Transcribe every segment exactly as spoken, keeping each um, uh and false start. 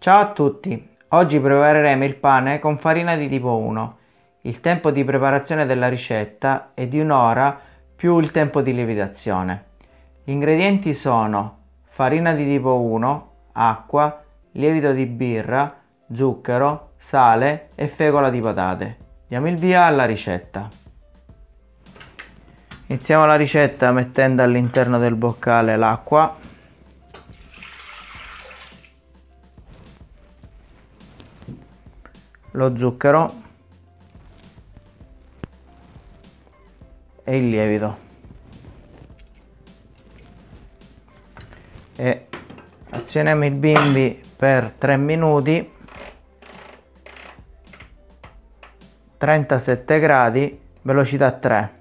Ciao a tutti, oggi prepareremo il pane con farina di tipo uno. Il tempo di preparazione della ricetta è di un'ora più il tempo di lievitazione. Gli ingredienti sono farina di tipo uno, acqua, lievito di birra, zucchero, sale e fecola di patate. Diamo il via alla ricetta. Iniziamo la ricetta mettendo all'interno del boccale l'acqua, lo zucchero e il lievito e azioniamo il bimbi per tre minuti, trentasette gradi, velocità tre.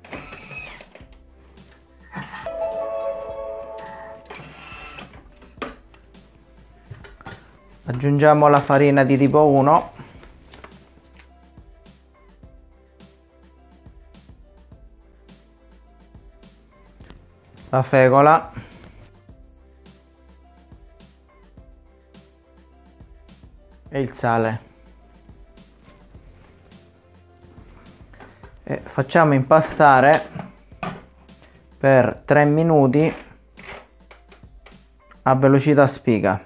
Aggiungiamo la farina di tipo uno, la fecola e il sale e facciamo impastare per tre minuti a velocità spiga.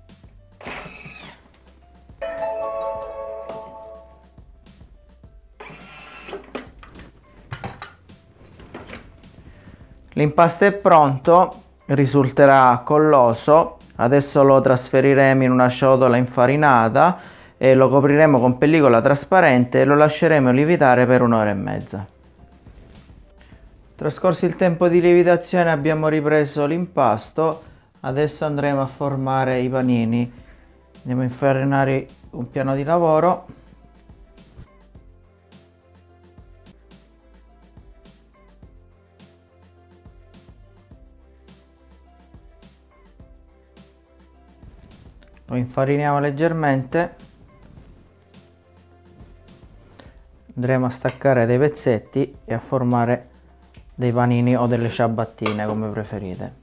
L'impasto è pronto, risulterà colloso. Adesso lo trasferiremo in una ciotola infarinata e lo copriremo con pellicola trasparente e lo lasceremo lievitare per un'ora e mezza. Trascorso il tempo di lievitazione abbiamo ripreso l'impasto. Adesso andremo a formare i panini. Andiamo a infarinare un piano di lavoro. Lo infariniamo leggermente, andremo a staccare dei pezzetti e a formare dei panini o delle ciabattine, come preferite.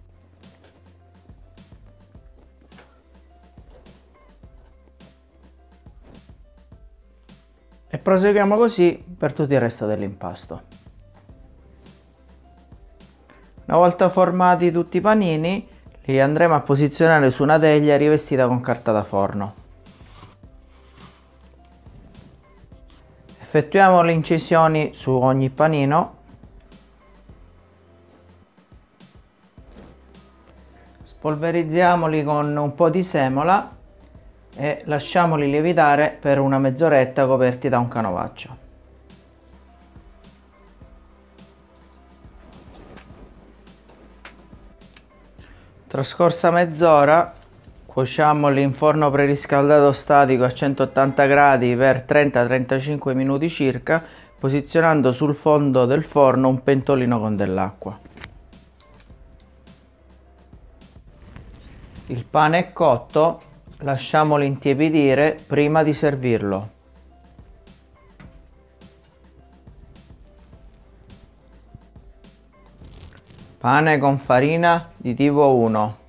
E proseguiamo così per tutto il resto dell'impasto. Una volta formati tutti i panini, li andremo a posizionare su una teglia rivestita con carta da forno. Effettuiamo le incisioni su ogni panino. Spolverizziamoli con un po' di semola e lasciamoli lievitare per una mezz'oretta coperti da un canovaccio. Trascorsa mezz'ora, cuociamoli in forno preriscaldato statico a centottanta gradi per trenta trentacinque minuti circa, posizionando sul fondo del forno un pentolino con dell'acqua. Il pane è cotto, lasciamolo intiepidire prima di servirlo. Pane con farina di tipo uno.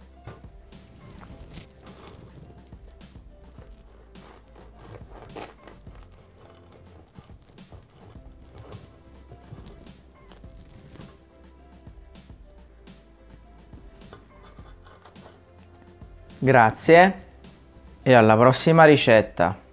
Grazie e alla prossima ricetta.